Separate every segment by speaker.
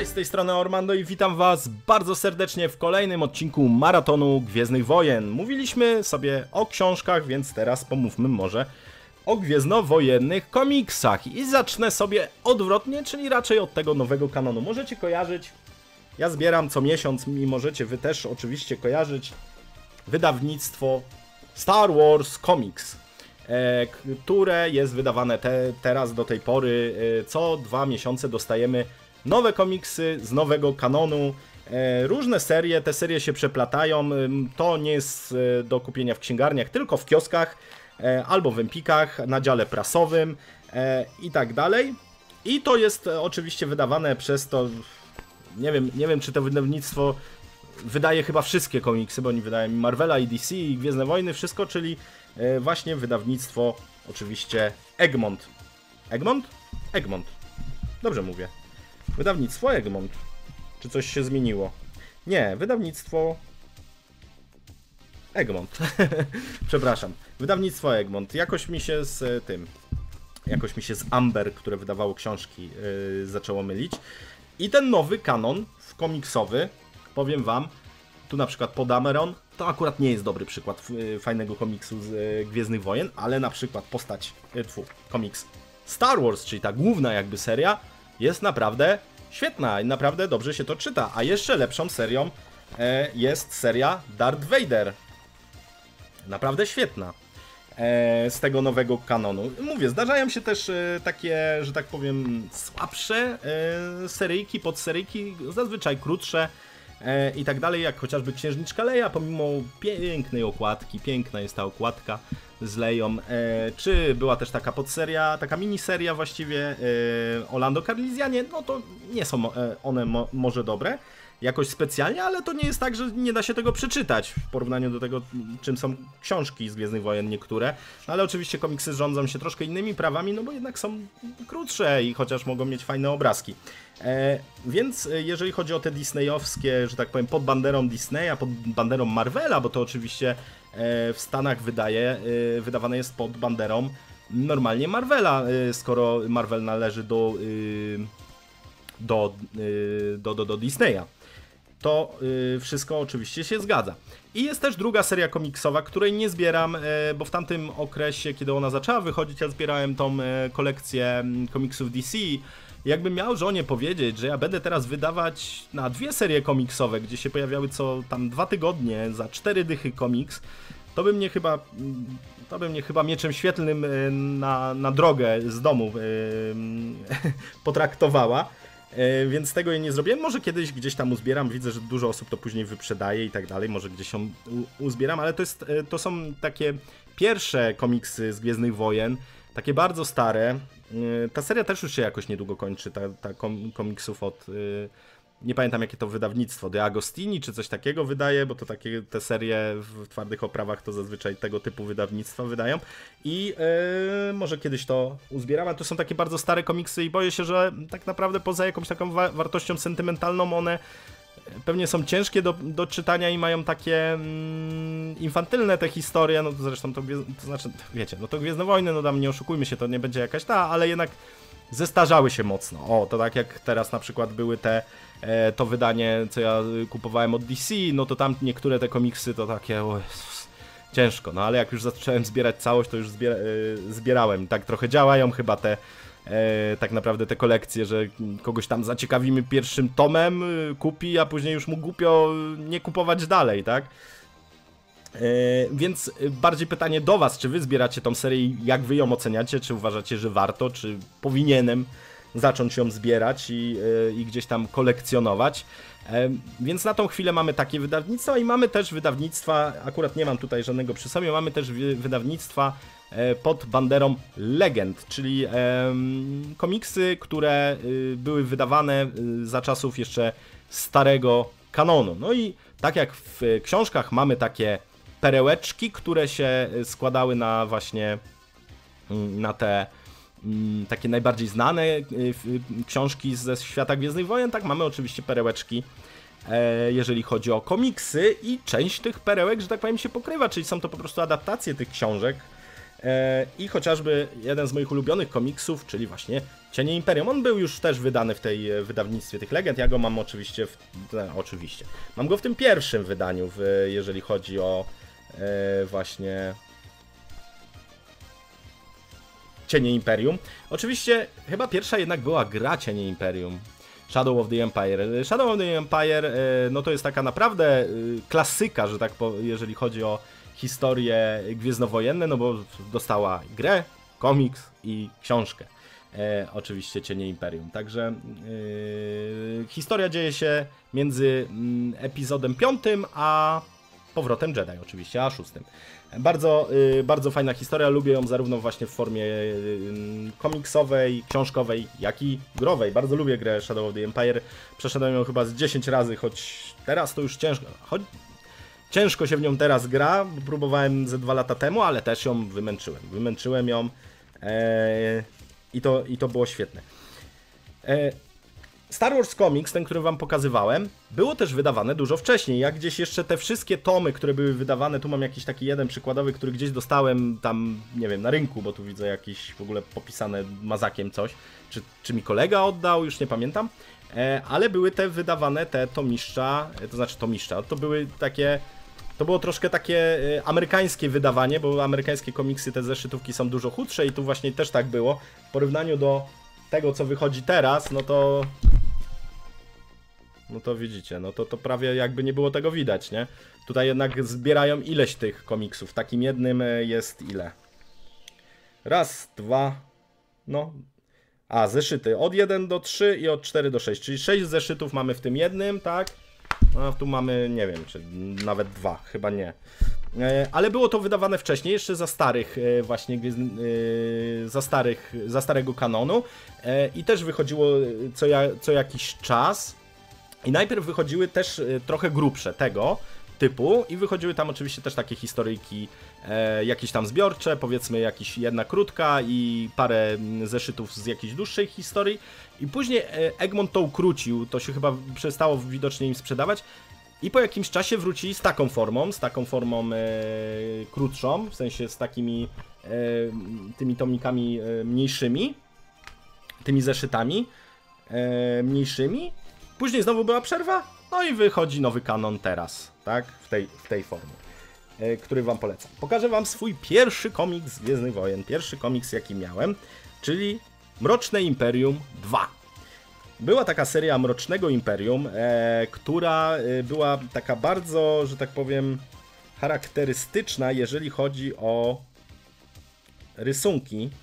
Speaker 1: Cześć, z tej strony Ormando i witam was bardzo serdecznie w kolejnym odcinku Maratonu Gwiezdnych Wojen. Mówiliśmy sobie o książkach, więc teraz pomówmy może o gwiezdnowojennych komiksach. I zacznę sobie odwrotnie, czyli raczej od tego nowego kanonu. Możecie kojarzyć, ja zbieram co miesiąc i możecie wy też oczywiście kojarzyć wydawnictwo Star Wars Comics, które jest wydawane teraz do tej pory. Co 2 miesiące dostajemy nowe komiksy z nowego kanonu, różne serie, te serie się przeplatają, to nie jest do kupienia w księgarniach, tylko w kioskach albo w Empikach, na dziale prasowym i tak dalej. I to jest oczywiście wydawane przez to, nie wiem czy to wydawnictwo wydaje chyba wszystkie komiksy, bo oni wydają Marvela i DC i Gwiezdne Wojny, wszystko, czyli właśnie wydawnictwo oczywiście Egmont. Egmont? Egmont. Dobrze mówię. Wydawnictwo Egmont. Czy coś się zmieniło? Nie, wydawnictwo Egmont. Przepraszam. Wydawnictwo Egmont. Jakoś mi się z Amber, które wydawało książki, zaczęło mylić. I ten nowy kanon komiksowy, powiem wam, tu na przykład Podameron, to akurat nie jest dobry przykład fajnego komiksu z Gwiezdnych Wojen, ale na przykład komiks Star Wars, czyli ta główna jakby seria, jest naprawdę świetna i naprawdę dobrze się to czyta. A jeszcze lepszą serią jest seria Darth Vader. Naprawdę świetna. Z tego nowego kanonu. Mówię, zdarzają się też takie, że tak powiem, słabsze seryjki, podseryjki, zazwyczaj krótsze i tak dalej, jak chociażby Księżniczka Leia, pomimo pięknej okładki, piękna jest ta okładka z Leią, czy była też taka podseria, taka miniseria właściwie o Lando Calrissianie, no to nie są one może dobre jakoś specjalnie, ale to nie jest tak, że nie da się tego przeczytać w porównaniu do tego, czym są książki z Gwiezdnych Wojen niektóre, no ale oczywiście komiksy rządzą się troszkę innymi prawami, no bo jednak są krótsze i chociaż mogą mieć fajne obrazki. Więc jeżeli chodzi o te disneyowskie, że tak powiem, pod banderą Disneya, pod banderą Marvela, bo to oczywiście w Stanach wydawane jest pod banderą normalnie Marvela, skoro Marvel należy do Disneya. To wszystko oczywiście się zgadza. I jest też druga seria komiksowa, której nie zbieram, bo w tamtym okresie, kiedy ona zaczęła wychodzić, ja zbierałem tą kolekcję komiksów DC. Jakbym miał żonie powiedzieć, że ja będę teraz wydawać na 2 serie komiksowe, gdzie się pojawiały co tam 2 tygodnie za 4 dychy komiks, to by mnie chyba mieczem świetlnym na drogę z domu potraktowała. Więc tego jej nie zrobiłem. Może kiedyś gdzieś tam uzbieram. Widzę, że dużo osób to później wyprzedaje i tak dalej. Może gdzieś ją uzbieram, ale to są takie pierwsze komiksy z Gwiezdnych Wojen. Takie bardzo stare. Ta seria też już się jakoś niedługo kończy. Ta komiksów od... Nie pamiętam jakie to wydawnictwo, De Agostini czy coś takiego wydaje, bo to takie te serie w twardych oprawach to zazwyczaj tego typu wydawnictwa wydają i może kiedyś to uzbieram, ale to są takie bardzo stare komiksy i boję się, że tak naprawdę poza jakąś taką wartością sentymentalną one pewnie są ciężkie do czytania i mają takie infantylne te historie, no to zresztą to znaczy, wiecie, no to Gwiezdne Wojny, no tam nie oszukujmy się, to nie będzie jakaś ale jednak zestarzały się mocno. O, to tak jak teraz na przykład były to wydanie, co ja kupowałem od DC, no to tam niektóre te komiksy to takie, o Jezus, ciężko, no ale jak już zacząłem zbierać całość, to już zbierałem. Tak trochę działają chyba tak naprawdę te kolekcje, że kogoś tam zaciekawimy pierwszym tomem, kupi, a później już mu głupio nie kupować dalej, tak? Więc bardziej pytanie do was, czy wy zbieracie tą serię, jak wy ją oceniacie, czy uważacie, że warto, czy powinienem zacząć ją zbierać i gdzieś tam kolekcjonować. Więc na tą chwilę mamy takie wydawnictwa i mamy też wydawnictwa, akurat nie mam tutaj żadnego przy sobie, mamy też wydawnictwa pod banderą Legend, czyli komiksy, które były wydawane za czasów jeszcze starego kanonu. No i tak jak w książkach mamy takie perełeczki, które się składały na właśnie na te takie najbardziej znane książki ze świata Gwiezdnych Wojen, tak mamy oczywiście perełeczki, jeżeli chodzi o komiksy i część tych perełek, że tak powiem, się pokrywa, czyli są to po prostu adaptacje tych książek I chociażby jeden z moich ulubionych komiksów, czyli właśnie Cienie Imperium. On był już też wydany w tej wydawnictwie tych legend. Ja go mam oczywiście, mam go w tym pierwszym wydaniu, jeżeli chodzi o właśnie Cienie Imperium. Oczywiście chyba pierwsza jednak była gra Cienie Imperium. Shadow of the Empire. Shadow of the Empire, no to jest taka naprawdę klasyka, że tak jeżeli chodzi o historie gwiezdnowojenne, no bo dostała grę, komiks i książkę. Oczywiście Cienie Imperium. Także historia dzieje się między epizodem 5 a powrotem Jedi oczywiście, a 6. Bardzo fajna historia, lubię ją zarówno właśnie w formie komiksowej, książkowej, jak i growej. Bardzo lubię grę Shadow of the Empire. Przeszedłem ją chyba z 10 razy, choć teraz to już ciężko się w nią teraz gra, bo próbowałem ze 2 lata temu, ale też ją wymęczyłem. Wymęczyłem ją i to było świetne. Star Wars Comics, ten, który wam pokazywałem, było też wydawane dużo wcześniej. Ja gdzieś jeszcze te wszystkie tomy, które były wydawane, tu mam jakiś taki jeden przykładowy, który gdzieś dostałem tam, nie wiem, na rynku, bo tu widzę jakieś w ogóle popisane mazakiem coś. Czy mi kolega oddał, już nie pamiętam. Ale były te wydawane, te tomiszcza, to znaczy tomiszcza, to były takie... To było troszkę takie amerykańskie wydawanie, bo amerykańskie komiksy, te zeszytówki są dużo chudsze i tu właśnie też tak było. W porównaniu do tego, co wychodzi teraz, no to widzicie, no to prawie jakby nie było tego widać, nie? Tutaj jednak zbierają ileś tych komiksów. Takim jednym jest ile? Raz, dwa, no... A, zeszyty. Od 1 do 3 i od 4 do 6. Czyli 6 zeszytów mamy w tym jednym, tak? No, tu mamy, nie wiem, czy nawet 2, chyba nie. Ale było to wydawane wcześniej, jeszcze za starych właśnie, za starego kanonu. I też wychodziło co jakiś czas. I najpierw wychodziły też trochę grubsze tego typu i wychodziły tam oczywiście też takie historyjki jakieś tam zbiorcze, powiedzmy jedna krótka i parę zeszytów z jakiejś dłuższej historii. I później Egmont to ukrócił, to się chyba przestało widocznie im sprzedawać i po jakimś czasie wrócili z taką formą krótszą, w sensie z takimi tymi tomikami mniejszymi, tymi zeszytami mniejszymi. Później znowu była przerwa, no i wychodzi nowy kanon teraz, tak, w tej formie, który wam polecam. Pokażę wam swój pierwszy komiks z Gwiezdnych Wojen, pierwszy komiks jaki miałem, czyli Mroczne Imperium 2. Była taka seria Mrocznego Imperium, która była taka bardzo, że tak powiem, charakterystyczna, jeżeli chodzi o rysunki.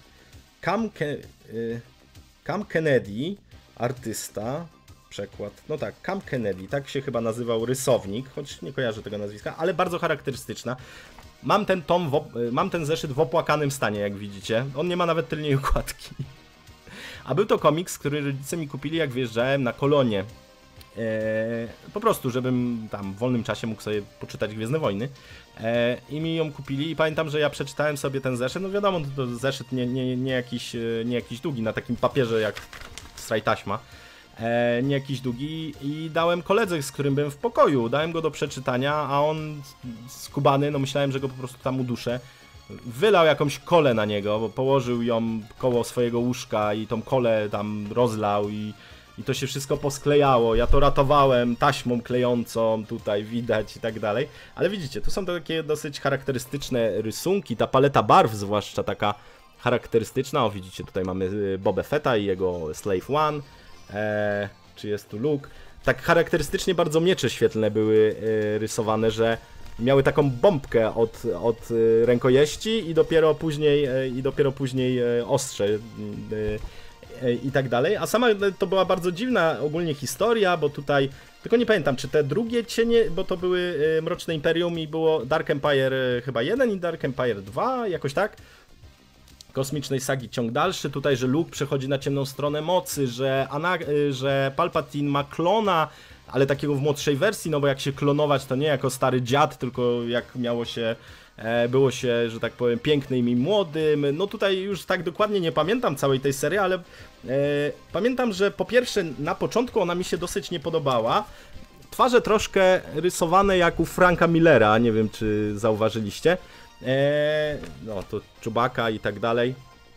Speaker 1: Cam Kennedy, artysta, przekład, no tak, Cam Kennedy, tak się chyba nazywał rysownik, choć nie kojarzę tego nazwiska, ale bardzo charakterystyczna. Mam ten zeszyt w opłakanym stanie, jak widzicie. On nie ma nawet tylnej okładki. A był to komiks, który rodzice mi kupili, jak wjeżdżałem na kolonie. Po prostu, żebym tam w wolnym czasie mógł sobie poczytać Gwiezdne Wojny. I mi ją kupili i pamiętam, że ja przeczytałem sobie ten zeszyt. No wiadomo, to zeszyt nie jakiś długi, na takim papierze jak straj taśma. Nie jakiś długi i dałem koledze, z którym byłem w pokoju, dałem go do przeczytania, a on skubany, no myślałem, że go po prostu tam uduszę, wylał jakąś kolę na niego, bo położył ją koło swojego łóżka i tą kolę tam rozlał i to się wszystko posklejało, ja to ratowałem taśmą klejącą, tutaj widać i tak dalej, ale widzicie, tu są takie dosyć charakterystyczne rysunki, ta paleta barw zwłaszcza taka charakterystyczna, o widzicie, tutaj mamy Boba Fetta i jego Slave One, czy jest tu Luke. Tak charakterystycznie bardzo miecze świetlne były rysowane, że miały taką bombkę od rękojeści i dopiero później ostrze i tak dalej. A sama to była bardzo dziwna ogólnie historia, bo tutaj, tylko nie pamiętam, czy te drugie cienie, bo to były Mroczne Imperium i było Dark Empire chyba 1 i Dark Empire 2, jakoś tak. Kosmicznej sagi ciąg dalszy, tutaj, że Luke przechodzi na ciemną stronę mocy, że Palpatine ma klona, ale takiego w młodszej wersji, no bo jak się klonować, to nie jako stary dziad, tylko jak było się, że tak powiem, pięknym i młodym. No tutaj już tak dokładnie nie pamiętam całej tej serii, ale pamiętam, że po pierwsze na początku ona mi się dosyć nie podobała. Twarze troszkę rysowane jak u Franka Millera, nie wiem czy zauważyliście. No to Chewbacca i tak dalej.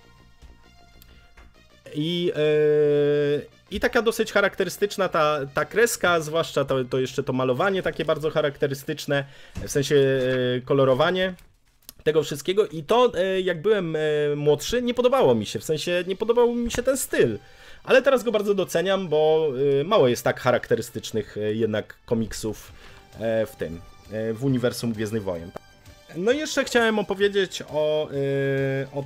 Speaker 1: I taka dosyć charakterystyczna ta kreska, zwłaszcza to jeszcze to malowanie takie bardzo charakterystyczne, w sensie kolorowanie tego wszystkiego. I to, jak byłem młodszy, nie podobało mi się, w sensie nie podobał mi się ten styl. Ale teraz go bardzo doceniam, bo mało jest tak charakterystycznych jednak komiksów w uniwersum Gwiezdnych Wojen. No i jeszcze chciałem opowiedzieć o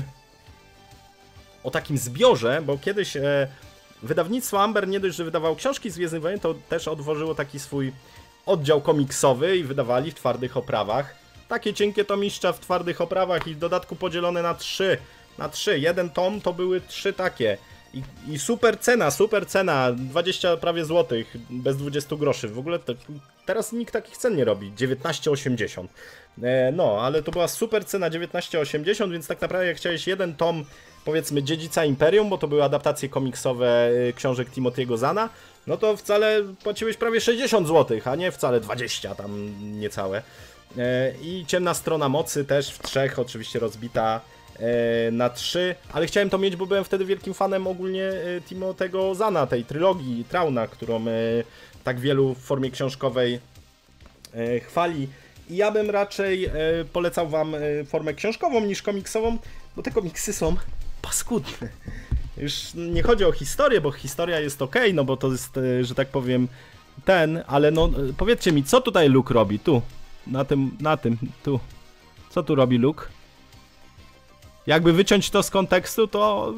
Speaker 1: takim zbiorze, bo kiedyś wydawnictwo Amber nie dość, że wydawało książki z Gwiezdnych Wojen, to też otworzyło taki swój oddział komiksowy i wydawali w twardych oprawach. Takie cienkie tomiszcza w twardych oprawach i w dodatku podzielone na trzy. Jeden tom to były 3 takie. I super cena, 20 prawie złotych, bez 20 groszy. W ogóle teraz nikt takich cen nie robi, 19,80. No, ale to była super cena, 19,80, więc tak naprawdę jak chciałeś jeden tom, powiedzmy, Dziedzica Imperium, bo to były adaptacje komiksowe książek Timothy'ego Zahna, no to wcale płaciłeś prawie 60 zł, a nie wcale 20 tam niecałe. I Ciemna Strona Mocy też w 3, oczywiście rozbita na 3, ale chciałem to mieć, bo byłem wtedy wielkim fanem ogólnie Timothy'ego Zahna, tej trylogii Trauna, którą tak wielu w formie książkowej chwali. I ja bym raczej polecał wam formę książkową niż komiksową, bo te komiksy są paskudne. Już nie chodzi o historię, bo historia jest ok, no bo to jest, że tak powiem, ale no powiedzcie mi, co tutaj Luke robi? Tu, tu. Co tu robi Luke? Jakby wyciąć to z kontekstu, to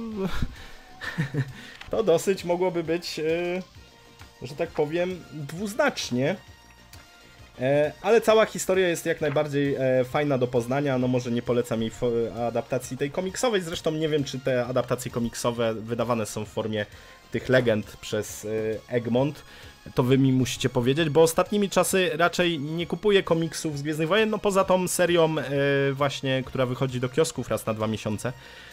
Speaker 1: to dosyć mogłoby być, że tak powiem, dwuznacznie. Ale cała historia jest jak najbardziej fajna do poznania, no może nie polecam jej adaptacji tej komiksowej, zresztą nie wiem, czy te adaptacje komiksowe wydawane są w formie tych legend przez Egmont, to wy mi musicie powiedzieć, bo ostatnimi czasy raczej nie kupuję komiksów z Gwiezdnych Wojen, no poza tą serią właśnie, która wychodzi do kiosków raz na 2 miesiące.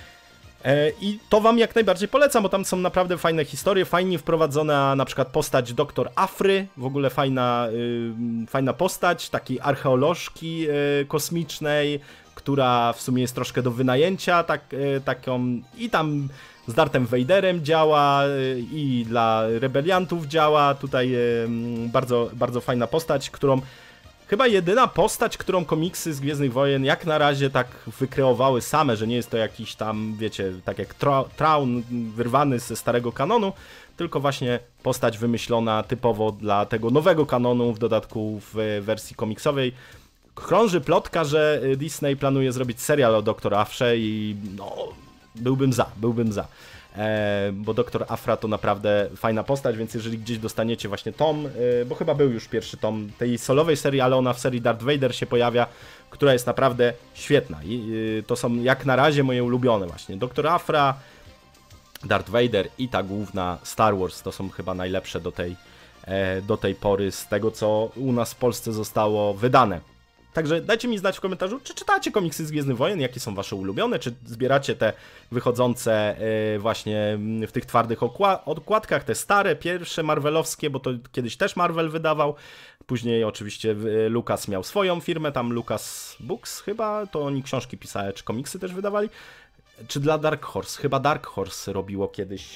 Speaker 1: I to wam jak najbardziej polecam, bo tam są naprawdę fajne historie, fajnie wprowadzona na przykład postać Doktor Afry, w ogóle fajna postać, takiej archeolożki kosmicznej, która w sumie jest troszkę do wynajęcia, taką i tam z Darthem Vaderem działa i dla rebeliantów działa, tutaj bardzo, bardzo fajna postać, którą chyba jedyna postać, którą komiksy z Gwiezdnych Wojen jak na razie tak wykreowały same, że nie jest to jakiś tam, wiecie, tak jak Traun wyrwany ze starego kanonu, tylko właśnie postać wymyślona typowo dla tego nowego kanonu, w dodatku w wersji komiksowej. Krąży plotka, że Disney planuje zrobić serial o Dr. Afrze i no, byłbym za. Bo Doktor Afra to naprawdę fajna postać, więc jeżeli gdzieś dostaniecie właśnie tom, bo chyba był już pierwszy tom tej solowej serii, ale ona w serii Darth Vader się pojawia, która jest naprawdę świetna i to są jak na razie moje ulubione właśnie. Doktor Afra, Darth Vader i ta główna Star Wars to są chyba najlepsze do tej pory z tego, co u nas w Polsce zostało wydane. Także dajcie mi znać w komentarzu, czy czytacie komiksy z Gwiezdnych Wojen, jakie są wasze ulubione, czy zbieracie te wychodzące właśnie w tych twardych okładkach, te stare, pierwsze marvelowskie, bo to kiedyś też Marvel wydawał, później oczywiście Lucas miał swoją firmę, tam Lucas Books chyba, to oni książki pisali, czy komiksy też wydawali, czy dla Dark Horse, chyba Dark Horse robiło kiedyś...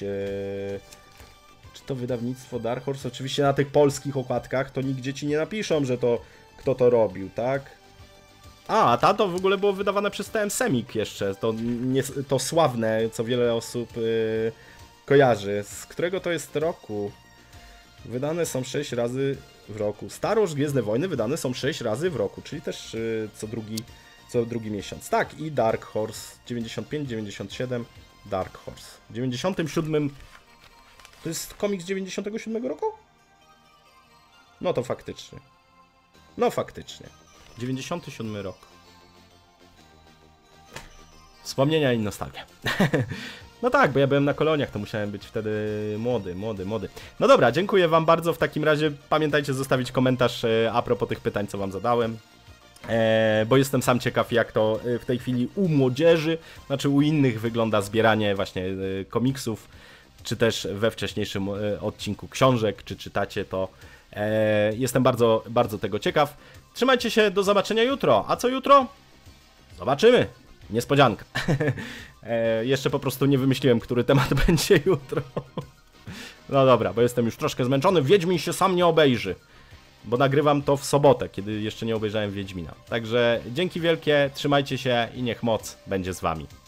Speaker 1: Czy to wydawnictwo Dark Horse? Oczywiście na tych polskich okładkach to nigdzie ci nie napiszą, że to kto to robił, tak? A to w ogóle było wydawane przez TM Semik jeszcze, to sławne, co wiele osób kojarzy. Z którego to jest roku? Wydane są 6 razy w roku. Star Wars Gwiezdne Wojny wydane są 6 razy w roku, czyli też co drugi miesiąc. Tak, i Dark Horse 95, 97, Dark Horse. W 97 to jest komiks 97 roku? No to faktycznie. 97 rok. Wspomnienia i nostalgia. No tak, bo ja byłem na koloniach, to musiałem być wtedy młody. No dobra, dziękuję wam bardzo. W takim razie pamiętajcie zostawić komentarz a propos tych pytań, co wam zadałem. Bo jestem sam ciekaw, jak to w tej chwili u młodzieży, znaczy u innych wygląda zbieranie właśnie komiksów, czy też we wcześniejszym odcinku książek, czy czytacie to. Jestem bardzo, bardzo tego ciekaw. Trzymajcie się, do zobaczenia jutro. A co jutro? Zobaczymy. Niespodzianka. Jeszcze po prostu nie wymyśliłem, który temat będzie jutro. No dobra, bo jestem już troszkę zmęczony. Wiedźmin się sam nie obejrzy, bo nagrywam to w sobotę, kiedy jeszcze nie obejrzałem Wiedźmina. Także dzięki wielkie, trzymajcie się i niech moc będzie z wami.